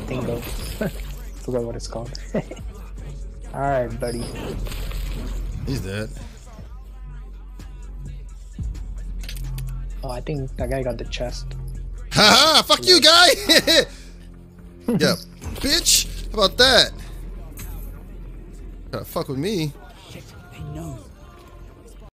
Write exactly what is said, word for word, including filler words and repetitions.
Dingo. Forgot what it's called. Alright, buddy. He's dead. Oh, I think that guy got the chest. Haha! Fuck you, guy! Yeah, bitch! How about that? Gotta fuck with me. Shit, they know.